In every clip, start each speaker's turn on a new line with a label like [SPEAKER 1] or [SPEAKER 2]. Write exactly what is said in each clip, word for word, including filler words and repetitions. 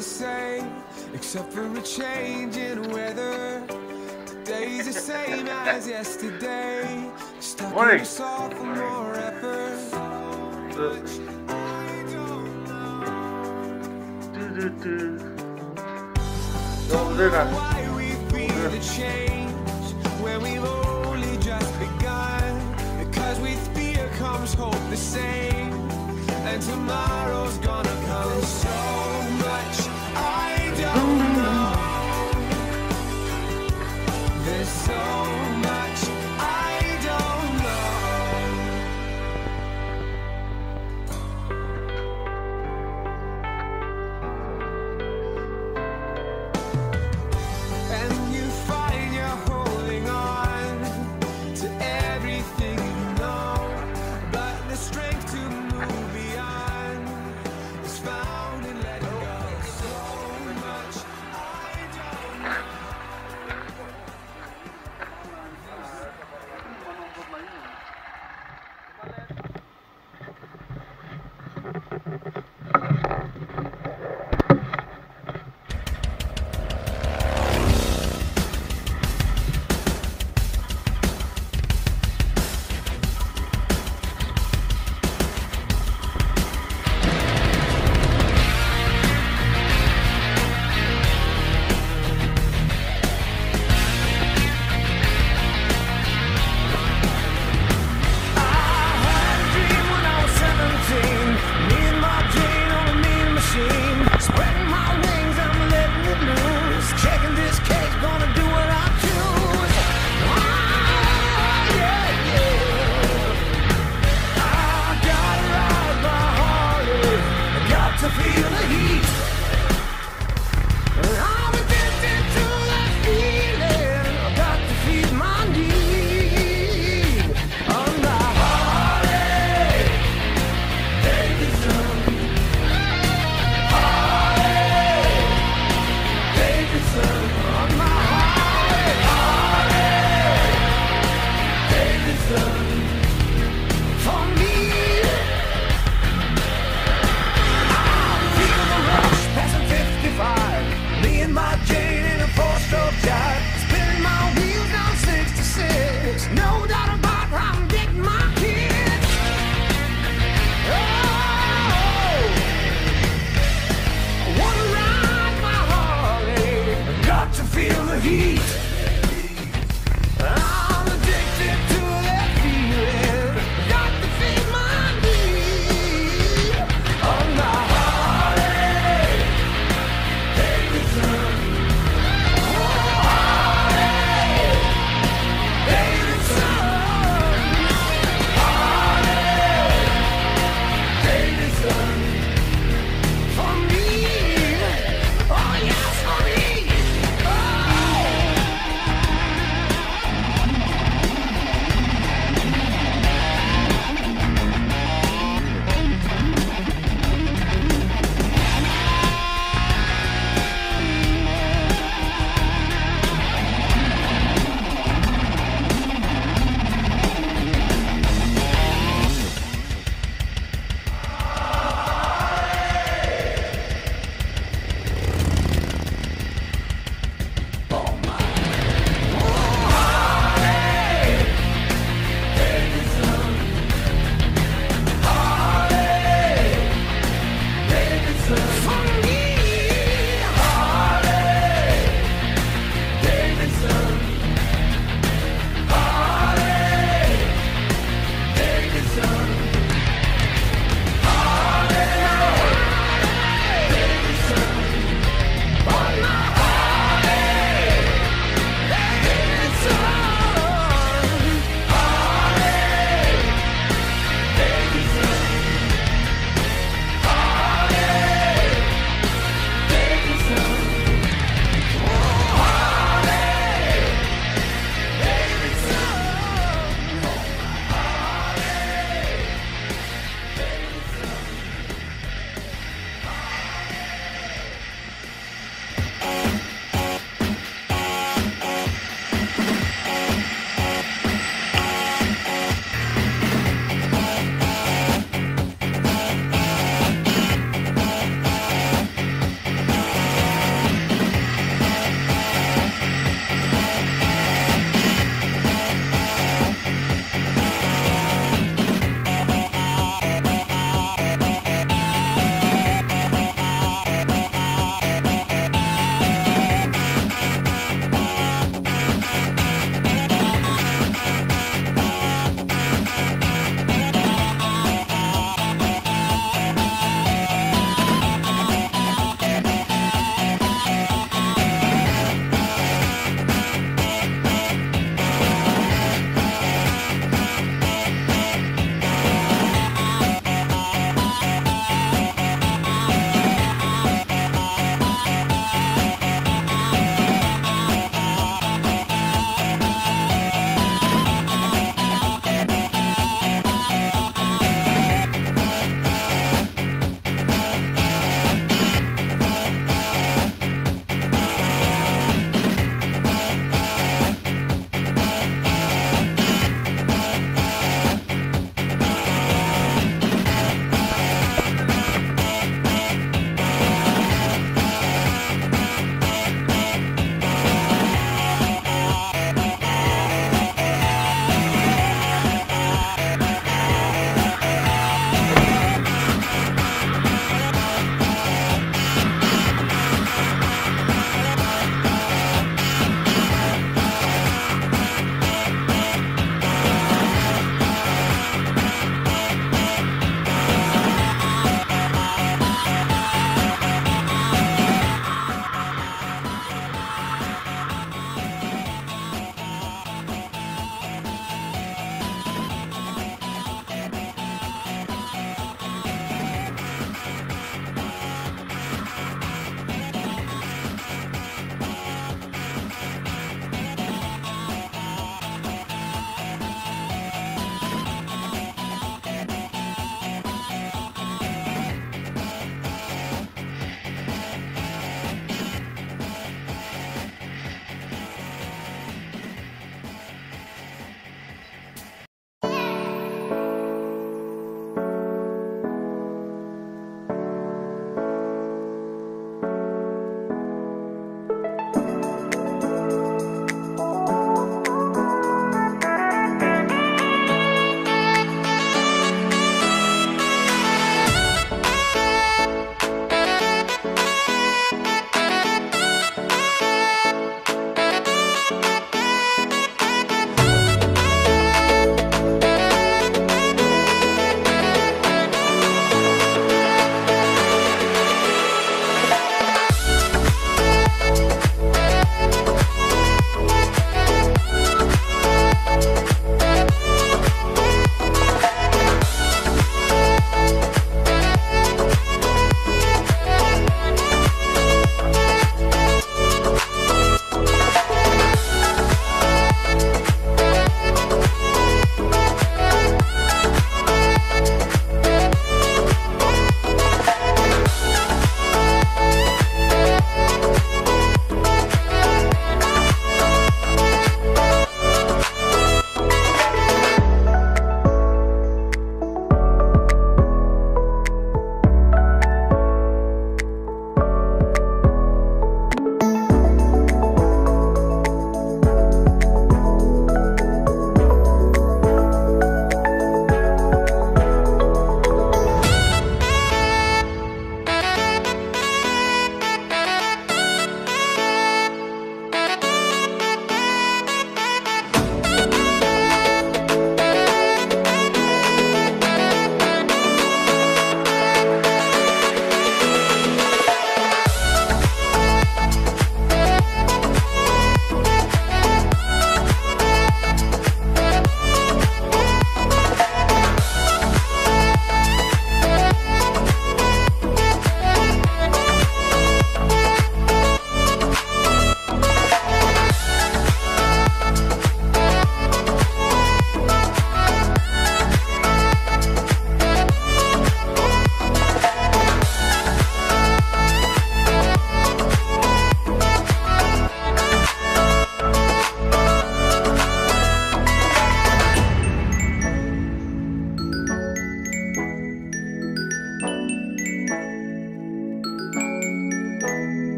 [SPEAKER 1] the same, except for a change in weather. Today's the same as yesterday. Stuck in a sophomore effort. Don't know why we feel the change when we've only just begun. Because with fear comes hope the same, and tomorrow's gonna come. There's so much I don't know. There's so much I don't know. And you find you're holding on to everything you know, but the strength to move beyond is found in letting go. So much I don't know.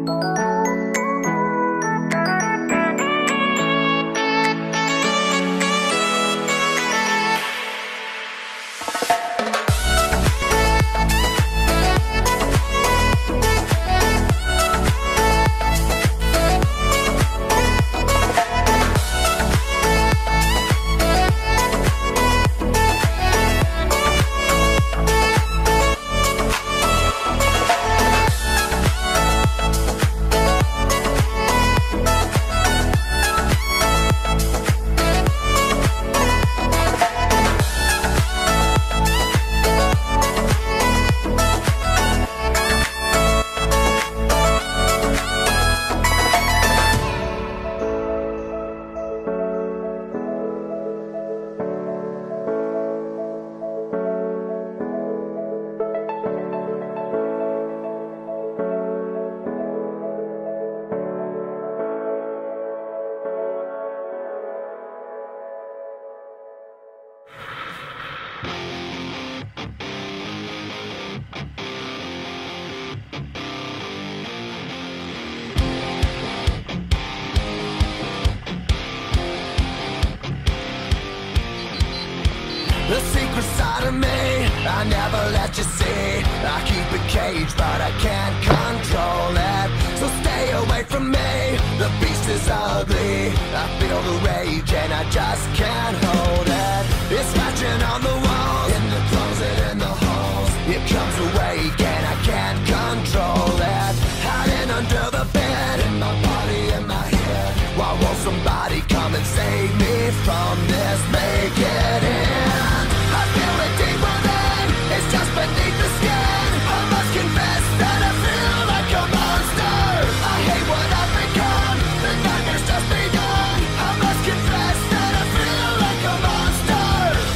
[SPEAKER 1] The secret side of me, I never let you see. I keep it caged, but I can't control it. So stay away from me, the beast is ugly. I feel the rage and I just can't hold it. It's scratching on the walls, in the closet, in the halls. It comes awake and I can't control it. Hiding under the bed, in my body, in my head. Why won't somebody come and save me from this? Make it end. I feel it deep within, it's just beneath the skin. I must confess that I feel like a monster. I hate what I've become, the nightmare's just begun. I must confess that I feel like a monster.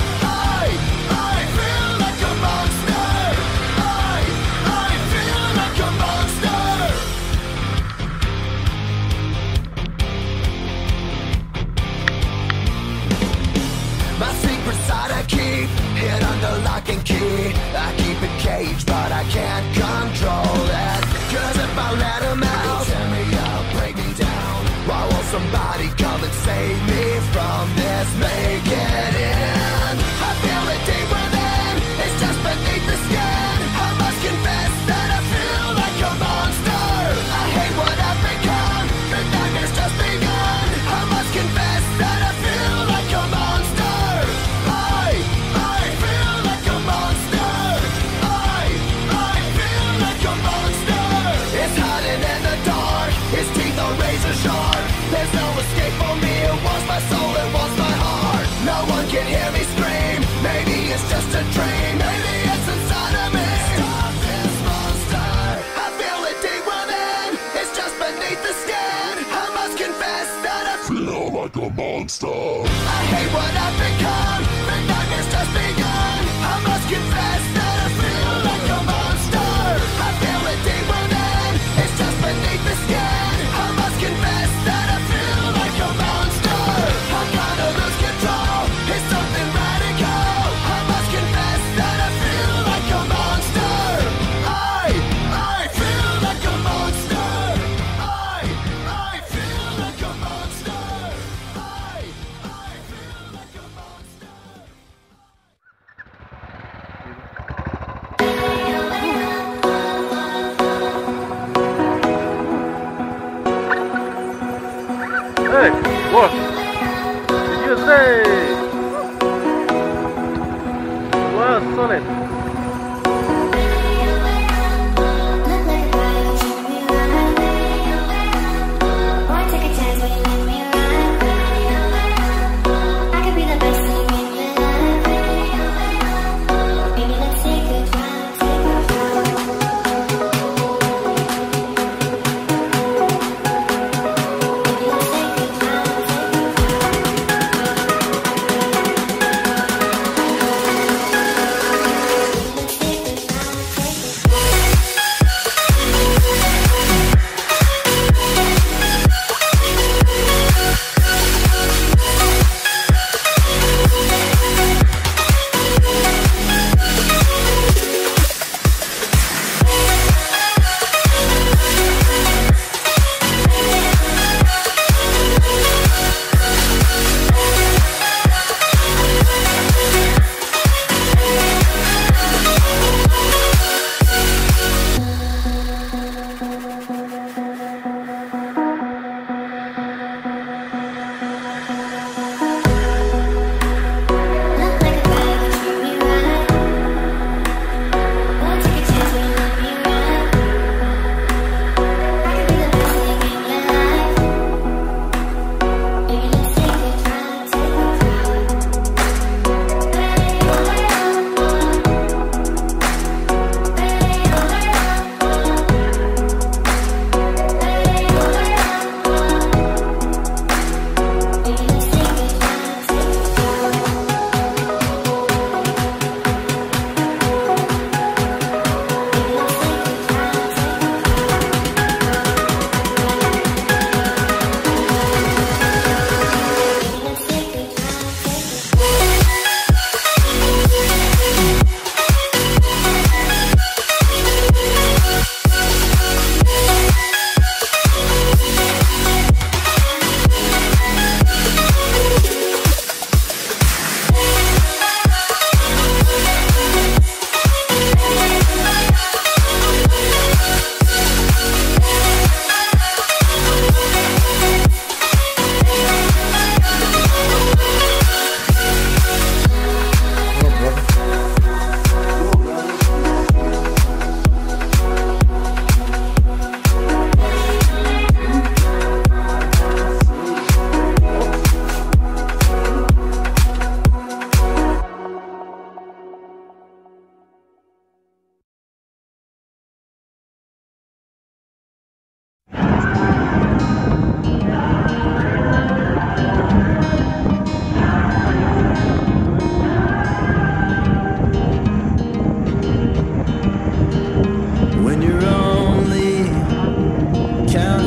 [SPEAKER 1] I, I feel like a monster. I, I feel like a monster. My secret side I keep hid under lock and key. I keep it caged, but I can't control it. Cause if I let him out, tear me up, break me down. Why won't somebody come and save me from this? Make it end. I feel it deep within, it's just beneath the skin. I must confess that I feel like a monster. I hate what I've become, the nightmare's just begun. I must confess that I feel like a monster. His teeth are razor sharp. There's no escape for me. It wants my soul, it wants my heart. No one can hear me scream. Maybe it's just a dream. Maybe it's inside of me. Stop this monster. I feel it deep within. It's just beneath the skin. I must confess that I feel like a monster. I hate what I've become. The nightmare's just begun. I must confess that I feel like a monster. I feel it deep within. It's just beneath the skin. I must confess that I feel like a monster. I'm gonna lose control. It's something radical. I must confess that I feel like a monster. I, I feel like a monster. I, I feel like a monster. I, I feel like a monster.
[SPEAKER 2] Hey, what did you say? Well, solid.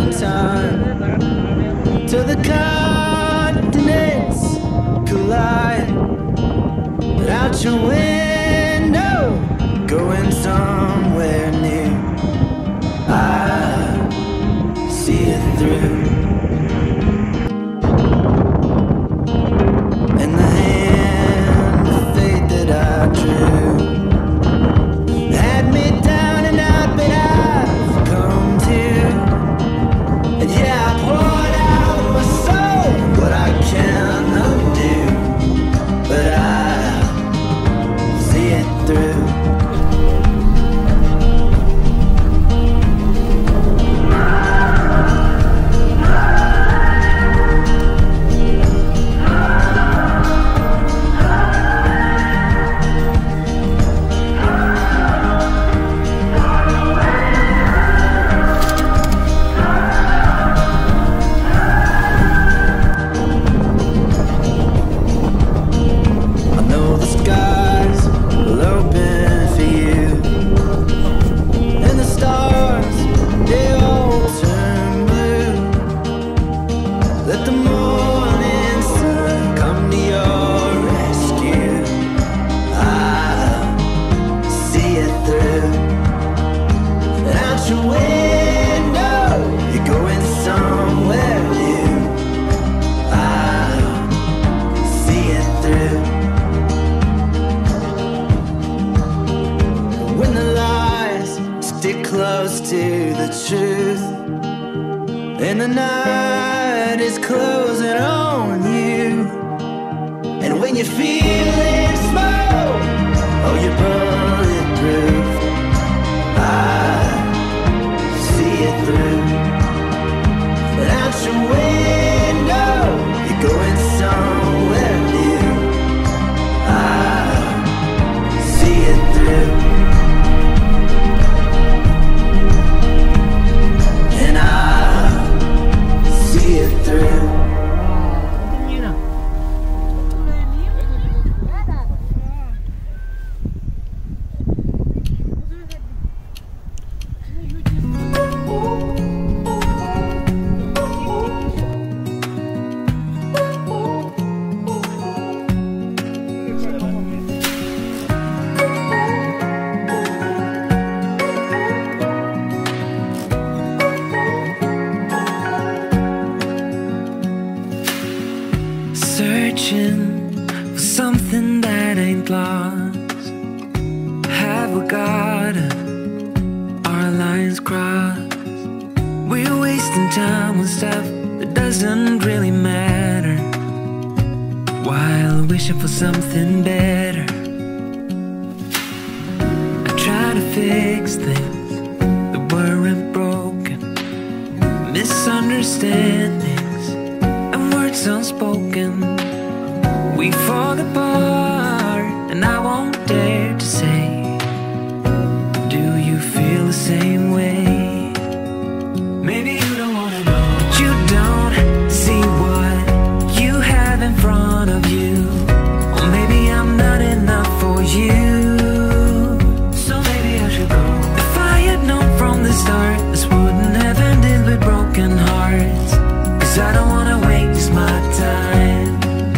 [SPEAKER 1] in time till the continents collide. But out your window, going somewhere new, I see it through. And the hand of fate that I drew had me down and out, but I've come to. And yeah, I poured out my soul, what I can undo, but I see it through. Close to the truth, and the night is closing on you. And when you're feeling small, oh, you're bulletproof, I see it through. And out your window, you're going somewhere new, I see it through. Searching for something that ain't lost. Have we got it? Our lines crossed. We're wasting time on stuff that doesn't really matter, while wishing for something better. I try to fix things that weren't broken, misunderstandings and words unspoken. We fall apart, and I won't dare to say, do you feel the same way? Maybe you don't wanna know, but you don't see what you have in front of you. Or maybe I'm not enough for you, so maybe I should go. If I had known from the start, this wouldn't have ended with broken hearts. Cause I don't wanna waste my time.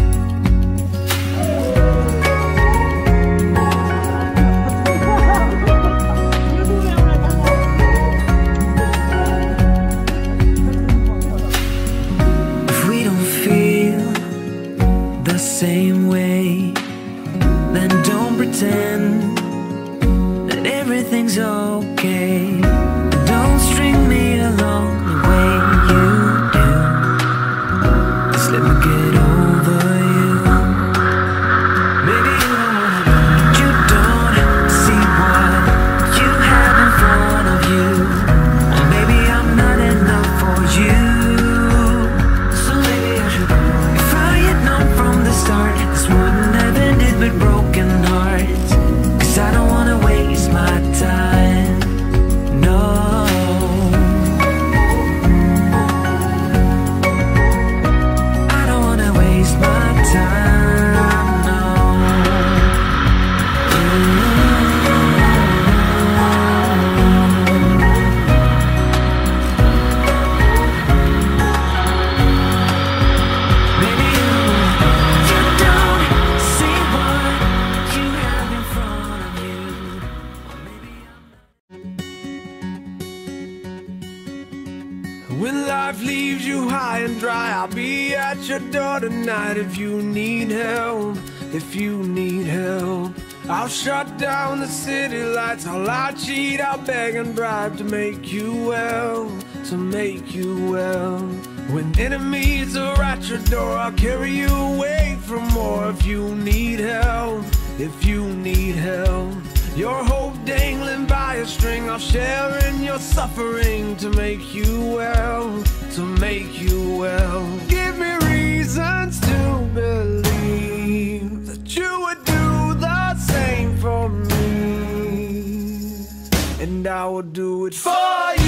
[SPEAKER 1] Same way, then don't pretend that everything's okay. Don't string me along the way you do. Just let me get over you. Maybe you don't wanna know, but you don't see what you have in front of you. Or maybe I'm not enough for you, so maybe I should go. If I had known from the start, this wouldn't have ended with broken hearts. Cause I don't wanna waste my time. When life leaves you high and dry, I'll be at your door tonight. If you need help, if you need help, I'll shut down the city lights. I'll lie, cheat, I'll beg and bribe to make you well, to make you well. When enemies are at your door, I'll carry you away from more. If you need help, if you need help, your hope dangling by a string, I'll share in your suffering to make you well, to make you well. Give me reasons to believe that you would do the same for me, and I will do it for you.